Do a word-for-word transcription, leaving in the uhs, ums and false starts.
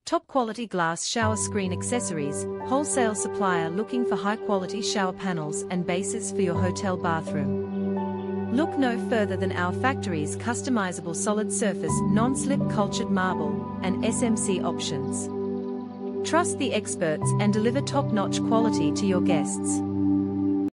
Top quality glass shower screen accessories. Wholesale supplier looking for high quality shower panels and bases for your hotel bathroom. Look no further than our factory's customizable solid surface, non-slip cultured marble, and S M C options. Trust the experts and deliver top-notch quality to your guests.